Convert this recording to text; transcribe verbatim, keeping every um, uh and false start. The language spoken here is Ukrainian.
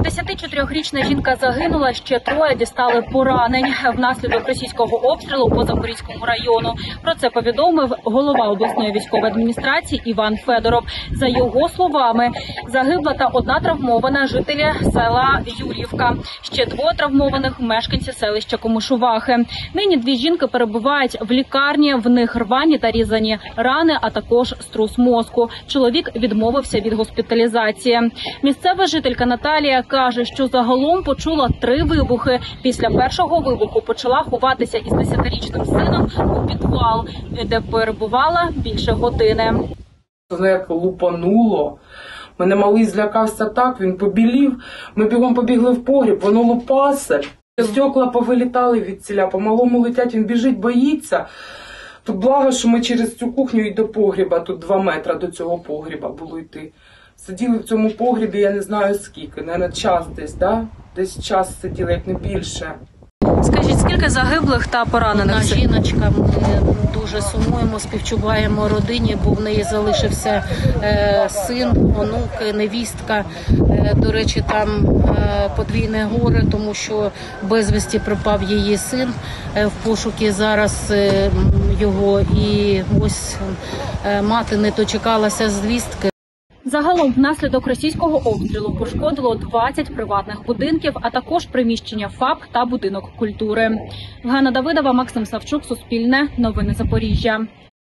сімдесятичотирирічна жінка загинула, ще троє дістали поранень внаслідок російського обстрілу по Запорізькому району. Про це повідомив голова обласної військової адміністрації Іван Федоров. За його словами, загибла та одна травмована жителі села Юр'ївка. Ще двоє травмованих – мешканці селища Комишувахи. Нині дві жінки перебувають в лікарні, в них рвані та різані рани, а також струс мозку. Чоловік відмовився від госпіталізації. Місцева жителька Наталія каже, що загалом почула три вибухи. Після першого вибуху почала ховатися із десятирічним сином у підвал, де перебувала більше години. Воно як лупануло. Мене малий злякався так, він побілів. Ми бігом побігли в погріб, воно лупасе. Стекла повилітали від ціля, по-малому летять, він біжить, боїться. Тут благо, що ми через цю кухню і до погріба, тут два метри до цього погріба було йти. Сиділи в цьому погрібі, я не знаю скільки, навіть час десь, да? Десь час сиділи, як не більше. Скажіть, скільки загиблих та поранених? Одна жіночка, ми дуже сумуємо, співчуваємо родині, бо в неї залишився е, син, онук, невістка. Е, до речі, там е, подвійне горе, тому що безвісті пропав її син. Е, в пошуки зараз е, його, і ось е, мати не дочекалася звістки. Загалом внаслідок російського обстрілу пошкодило двадцять приватних будинків, а також приміщення ФАП та будинок культури. Ганна Давидова, Максим Савчук, Суспільне, Новини Запоріжжя.